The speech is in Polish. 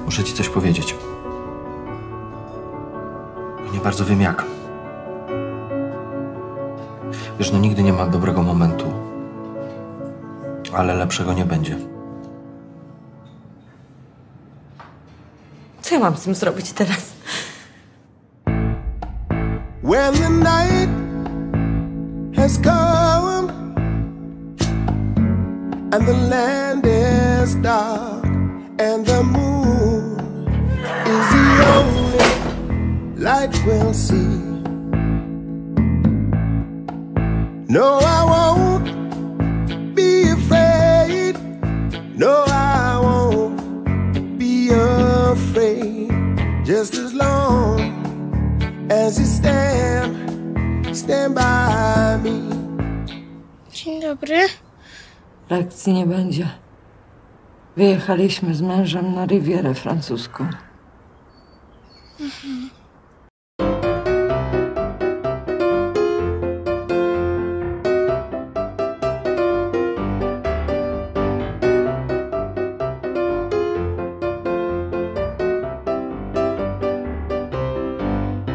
Muszę ci coś powiedzieć. Nie bardzo wiem jak. Wiesz, no nigdy nie ma dobrego momentu. Ale lepszego nie będzie. Co ja mam z tym zrobić teraz? When the night has come and the land is dark and the moon is the only light we'll see. No, I won't be afraid. No, I won't be afraid. Just as long as you stand by me. Dzień dobry. Lekcji nie będzie. Wyjechaliśmy z mężem na Rivierę francuską. Mhm.